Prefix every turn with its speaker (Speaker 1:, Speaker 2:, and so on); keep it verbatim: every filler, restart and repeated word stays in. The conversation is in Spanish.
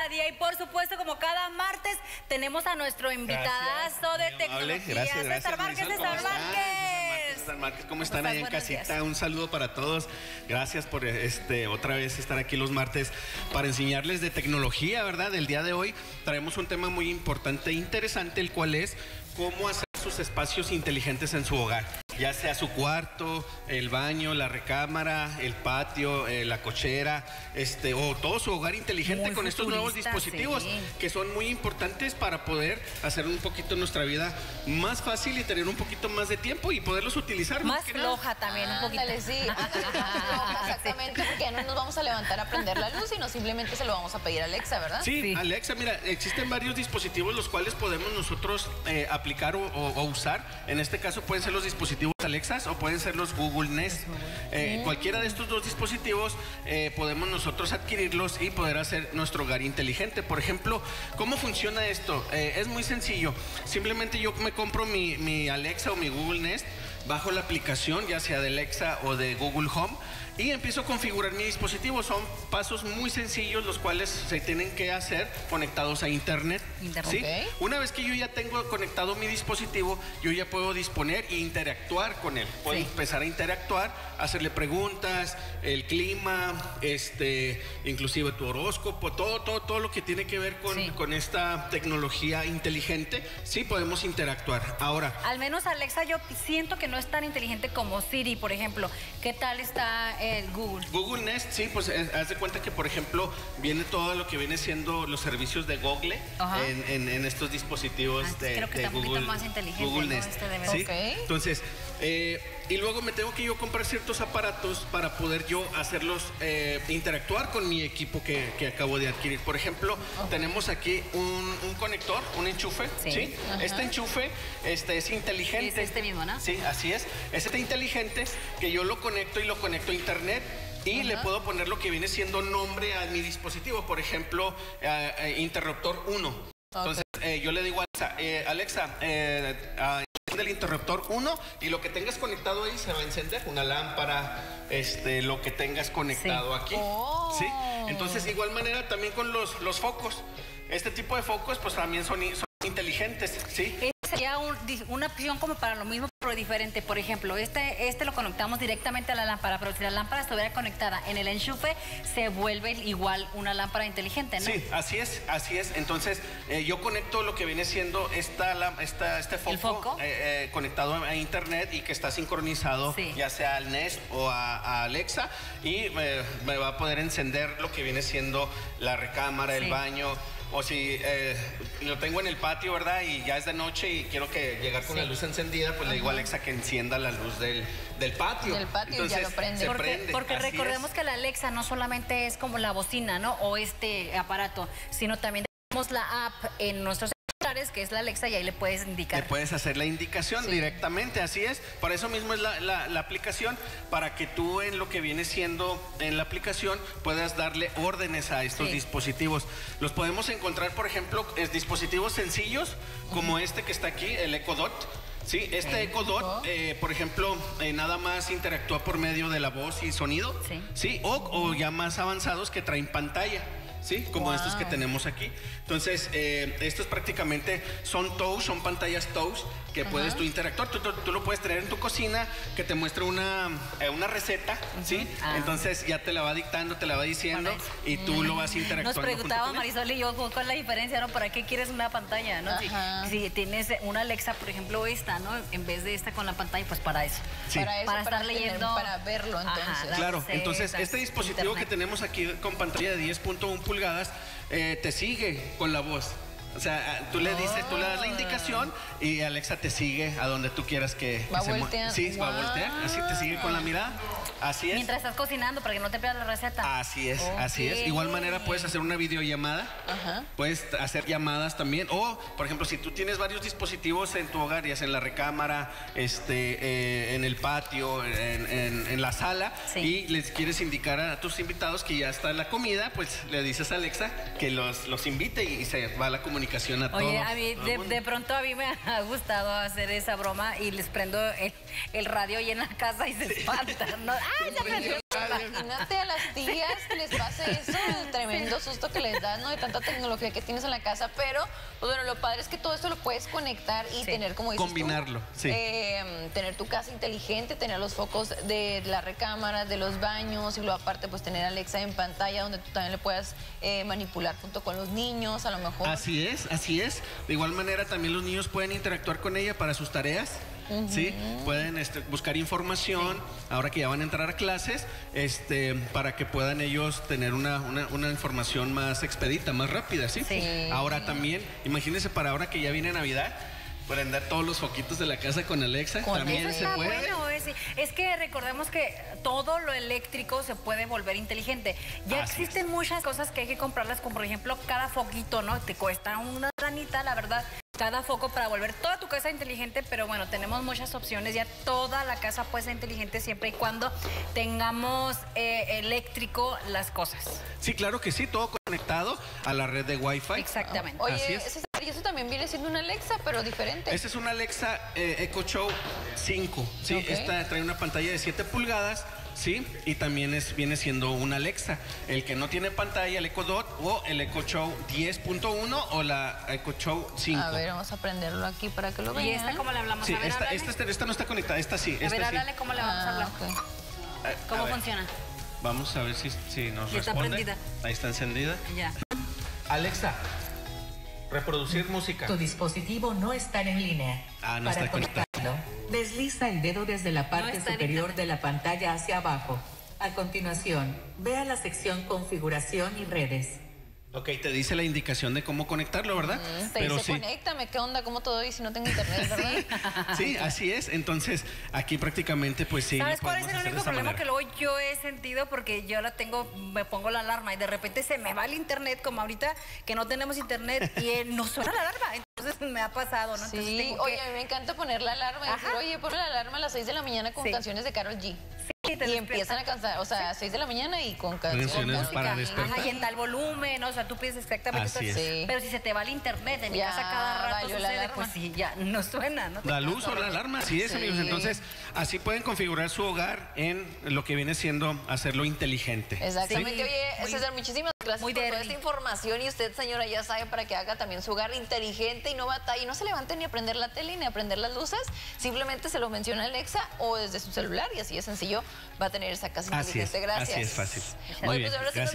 Speaker 1: cada día y por supuesto como cada martes tenemos a nuestro invitadazo de tecnología.
Speaker 2: Gracias, gracias.
Speaker 1: César Márquez, César Márquez.
Speaker 2: César Márquez, ¿cómo están ahí en casita?
Speaker 1: Días.
Speaker 2: Un saludo para todos. Gracias por este otra vez estar aquí los martes para enseñarles de tecnología, ¿verdad? El día de hoy traemos un tema muy importante e interesante, el cual es cómo hacer sus espacios inteligentes en su hogar, ya sea su cuarto, el baño, la recámara, el patio, eh, la cochera, este, o todo su hogar inteligente
Speaker 1: muy
Speaker 2: con estos nuevos dispositivos,
Speaker 1: sí,
Speaker 2: que son muy importantes para poder hacer un poquito nuestra vida más fácil y tener un poquito más de tiempo y poderlos utilizar.
Speaker 1: Más floja también, un poquito.
Speaker 3: Ándale, sí, exactamente, porque ya no nos vamos a levantar a prender la luz, sino simplemente se lo vamos a pedir a Alexa, ¿verdad?
Speaker 2: Sí,
Speaker 1: Sí.
Speaker 2: Alexa, mira, existen varios dispositivos los cuales podemos nosotros eh, aplicar o, o, o usar. En este caso pueden ser los dispositivos Alexas o pueden ser los Google Nest. Eh, cualquiera de estos dos dispositivos eh, podemos nosotros adquirirlos y poder hacer nuestro hogar inteligente. Por ejemplo, ¿cómo funciona esto? Eh, es muy sencillo. Simplemente yo me compro mi, mi Alexa o mi Google Nest, bajo la aplicación, ya sea de Alexa o de Google Home, y empiezo a configurar mi dispositivo. Son pasos muy sencillos los cuales se tienen que hacer conectados a internet.
Speaker 1: Internet.
Speaker 2: ¿Sí?
Speaker 3: Okay.
Speaker 2: Una vez que yo ya tengo conectado mi dispositivo, yo ya puedo disponer e interactuar con él. Puedo
Speaker 1: Sí.
Speaker 2: empezar a interactuar, hacerle preguntas, el clima, este, inclusive tu horóscopo, todo, todo, todo lo que tiene que ver con,
Speaker 1: Sí.
Speaker 2: con esta tecnología inteligente. Sí, podemos interactuar. Ahora,
Speaker 1: Al menos Alexa yo siento que no es tan inteligente como Siri, por ejemplo. ¿Qué tal está el Google?
Speaker 2: Google Nest, sí, pues eh, haz de cuenta que, por ejemplo, viene todo lo que viene siendo los servicios de Google en, en, en estos dispositivos
Speaker 1: Ah,
Speaker 2: de,
Speaker 1: creo que
Speaker 2: de
Speaker 1: está un
Speaker 2: Google,
Speaker 1: poquito más inteligente,
Speaker 2: Google
Speaker 1: ¿no?
Speaker 2: Nest.
Speaker 1: Este de verdad.
Speaker 2: ¿Sí?
Speaker 3: Ok.
Speaker 2: Entonces, eh, y luego me tengo que yo comprar ciertos aparatos para poder yo hacerlos eh, interactuar con mi equipo que, que acabo de adquirir. Por ejemplo, tenemos aquí un, un conector, un enchufe,
Speaker 1: Sí.
Speaker 2: ¿sí? Este enchufe este, es inteligente.
Speaker 1: Es este mismo, ¿no?
Speaker 2: Sí, así es. Es este inteligente que yo lo conecto y lo conecto a internet. Y le puedo poner lo que viene siendo nombre a mi dispositivo, por ejemplo, eh, eh, interruptor uno. Entonces, eh, yo le digo a Alexa, eh, Alexa, eh, uh, enciende el interruptor uno y lo que tengas conectado ahí se va a encender, una lámpara, este, lo que tengas conectado
Speaker 1: Sí.
Speaker 2: aquí.
Speaker 3: Oh.
Speaker 2: ¿Sí? Entonces, de igual manera también con los, los focos. Este tipo de focos, pues también son, son inteligentes, ¿sí?
Speaker 1: Esta sería un- una opción como para lo mismo, pero diferente. Por ejemplo, este, este lo conectamos directamente a la lámpara, pero si la lámpara estuviera conectada en el enchufe, se vuelve igual una lámpara inteligente, ¿no?
Speaker 2: Sí, así es, así es. Entonces, eh, yo conecto lo que viene siendo esta, la- esta, este foco,
Speaker 1: ¿El foco?
Speaker 2: eh, eh, conectado a internet y que está sincronizado
Speaker 1: Sí.
Speaker 2: ya sea al Nest o a, a Alexa, y eh, me va a poder encender lo que viene siendo la recámara,
Speaker 1: Sí.
Speaker 2: el baño. O si eh, lo tengo en el patio, ¿verdad? Y ya es de noche y quiero que llegar con
Speaker 1: Sí.
Speaker 2: la luz encendida, pues le digo a Alexa que encienda la luz del, del patio.
Speaker 3: Del patio y ya lo prende.
Speaker 2: se
Speaker 1: Porque,
Speaker 2: prende.
Speaker 1: porque
Speaker 2: Así
Speaker 1: recordemos
Speaker 2: es.
Speaker 1: que la Alexa no solamente es como la bocina, ¿no? O este aparato, sino también tenemos la app en nuestros celulares, que es la Alexa, y ahí le puedes indicar.
Speaker 2: Le puedes hacer la indicación
Speaker 3: Sí.
Speaker 2: directamente, así es. Por eso mismo es la, la- la aplicación, para que tú en lo que viene siendo en la aplicación puedas darle órdenes a estos
Speaker 1: Sí.
Speaker 2: dispositivos. Los podemos encontrar, por ejemplo, es dispositivos sencillos, como este que está aquí, el Echo Dot. Sí, este
Speaker 3: Ok.
Speaker 2: Echo Dot, eh, por ejemplo, eh, nada más interactúa por medio de la voz y sonido.
Speaker 1: Sí.
Speaker 2: Sí, o, o ya más avanzados que traen pantalla. Sí, como
Speaker 3: Wow.
Speaker 2: estos que tenemos aquí. Entonces, eh, estos prácticamente son touch, son pantallas touch que puedes tú interactuar. Tú, tú- tú lo puedes tener en tu cocina, que te muestre una, eh, una receta, ¿sí?
Speaker 1: Ah.
Speaker 2: Entonces ya te la va dictando, te la va diciendo y tú lo vas interactuando.
Speaker 1: Nos
Speaker 2: junto
Speaker 1: preguntaba
Speaker 2: con él.
Speaker 1: Marisol y yo cuál es la diferencia, ¿no? ¿Para qué quieres una pantalla, no? Si,
Speaker 3: Ajá.
Speaker 1: si tienes una Alexa, por ejemplo, esta, ¿no? En vez de esta con la pantalla, pues para eso.
Speaker 2: Sí.
Speaker 3: Para eso,
Speaker 1: Para
Speaker 3: para,
Speaker 1: estar
Speaker 3: tener-
Speaker 1: leyendo.
Speaker 3: para verlo, entonces.
Speaker 1: Ajá,
Speaker 2: Claro,
Speaker 1: Recetas,
Speaker 2: entonces este dispositivo
Speaker 1: internet.
Speaker 2: que tenemos aquí con pantalla de diez punto uno pulgadas eh, te sigue con la voz. O sea, tú le dices, tú le das la indicación y Alexa te sigue a donde tú quieras que,
Speaker 3: Va
Speaker 2: que se mueva.
Speaker 3: volteando.
Speaker 2: Sí, va a voltear, así te sigue con la mirada. Así es.
Speaker 1: Mientras estás cocinando, para que no te pierdas la receta.
Speaker 2: Así es, así es. Igual manera puedes hacer una videollamada,
Speaker 3: Ajá.
Speaker 2: puedes hacer llamadas también. O, por ejemplo, si tú tienes varios dispositivos en tu hogar, ya sea en la recámara, este, eh, en el patio, en, en- en la sala,
Speaker 1: Sí.
Speaker 2: y les quieres indicar a tus invitados que ya está la comida, pues le dices a Alexa que los, los invite y se va la comunicación a todos.
Speaker 1: Oye, a mí,
Speaker 2: todo el
Speaker 1: de,
Speaker 2: mundo.
Speaker 1: de pronto a mí me ha gustado hacer esa broma y les prendo el, el radio ahí en la casa y se espantan, ¿no? ¡Ay, se prendió!
Speaker 3: imagínate a las tías que les pase eso, el tremendo susto que les da, ¿no? De tanta tecnología que tienes en la casa, pero pues, bueno, lo padre es que todo esto lo puedes conectar y sí. tener, como dices
Speaker 2: combinarlo,
Speaker 3: tú,
Speaker 2: sí.
Speaker 3: eh, tener tu casa inteligente, tener los focos de la recámara, de los baños, y luego aparte pues tener Alexa en pantalla donde tú también le puedas eh, manipular junto con los niños, a lo mejor.
Speaker 2: Así es, así es. De igual manera también los niños pueden interactuar con ella para sus tareas. Uh-huh. Sí, pueden este, buscar información, sí. ahora que ya van a entrar a clases, este, para que puedan ellos tener una, una, una información más expedita, más rápida, ¿sí?
Speaker 3: Sí.
Speaker 2: Ahora también, imagínense para ahora que ya viene Navidad, prender todos los foquitos de la casa con Alexa,
Speaker 1: con
Speaker 2: también
Speaker 1: eso
Speaker 2: se
Speaker 1: está
Speaker 2: puede.
Speaker 1: Bueno, es, es que recordemos que todo lo eléctrico se puede volver inteligente. Ya Así existen es. muchas cosas que hay que comprarlas, como por ejemplo cada foquito, ¿no? Te cuesta una ranita, la verdad. Cada foco para volver toda tu casa inteligente, pero bueno, tenemos muchas opciones, ya toda la casa puede ser inteligente siempre y cuando tengamos eh, eléctrico las cosas.
Speaker 2: Sí, claro que sí, todo conectado a la red de Wi-Fi.
Speaker 1: Exactamente.
Speaker 3: Oye, Así es. Ese, y eso también viene siendo una Alexa, pero diferente.
Speaker 2: Esta es una Alexa eh, Echo Show cinco, ¿sí? Okay. Esta trae una pantalla de siete pulgadas. Sí, y también es, viene siendo una Alexa. El que no tiene pantalla, el Echo Dot o el Echo Show diez punto uno o la Echo Show cinco.
Speaker 3: A ver, vamos a prenderlo aquí para que lo vean.
Speaker 1: ¿Y esta cómo le hablamos?
Speaker 2: Sí,
Speaker 1: a ver,
Speaker 2: esta, esta, esta no está conectada, esta sí.
Speaker 1: A
Speaker 2: esta
Speaker 1: ver,
Speaker 2: sí.
Speaker 1: háblale cómo le vamos ah, a hablar. Okay.
Speaker 2: A,
Speaker 1: ¿Cómo
Speaker 2: a
Speaker 1: funciona?
Speaker 2: Vamos a ver si, si nos
Speaker 1: ya
Speaker 2: responde.
Speaker 1: Está prendida.
Speaker 2: Ahí está encendida.
Speaker 1: Ya.
Speaker 2: Alexa, reproducir música.
Speaker 4: Tu dispositivo no está en línea.
Speaker 2: Ah, no
Speaker 4: Para
Speaker 2: está conectado.
Speaker 4: Desliza el dedo desde la parte
Speaker 1: no
Speaker 4: superior de la pantalla hacia abajo. A continuación, ve a la sección Configuración y Redes.
Speaker 2: Ok, te dice la indicación de cómo conectarlo, ¿verdad?
Speaker 3: Mm, te Pero dice, sí. conéctame, ¿qué onda? ¿Cómo todo y si no tengo internet, verdad?
Speaker 2: Sí, así es. Entonces, aquí prácticamente, pues sí.
Speaker 1: ¿Sabes cuál es el único problema manera? que luego yo he sentido? Porque yo la tengo, me pongo la alarma y de repente se me va el internet, como ahorita que no tenemos internet y eh, no suena la alarma. Entonces me ha pasado, ¿no?
Speaker 3: Sí,
Speaker 1: Entonces tengo
Speaker 3: oye,
Speaker 1: que...
Speaker 3: a mí me encanta poner la alarma y decir, oye, pon la alarma a las seis de la mañana con sí. canciones de Karol G. Sí, y empiezan a cantar, o sea, a seis de la mañana y con canciones
Speaker 2: para
Speaker 1: Ajá, y en tal volumen, o sea, tú piensas exactamente.
Speaker 2: Así es.
Speaker 1: Sí. Pero si se te va el internet, en mi
Speaker 3: ya,
Speaker 1: casa cada rato sucede,
Speaker 3: la alarma.
Speaker 1: pues sí, ya no suena, ¿no?
Speaker 2: La luz o la alarma, así es, sí. amigos. Entonces, así pueden configurar su hogar en lo que viene siendo hacerlo inteligente.
Speaker 3: Exactamente.
Speaker 1: Sí.
Speaker 3: Oye,
Speaker 1: muy,
Speaker 3: César, muchísimas gracias
Speaker 1: muy
Speaker 3: por toda esta información. Y usted, señora, ya sabe para que haga también su hogar inteligente y no batalle, y no se levante ni a prender la tele ni a prender las luces. Simplemente se lo menciona Alexa o desde su celular y así es sencillo va a tener esa casa inteligente.
Speaker 2: Así es,
Speaker 3: gracias.
Speaker 2: Así es fácil.
Speaker 3: Muy Oye, bien, pues ahora sí gracias.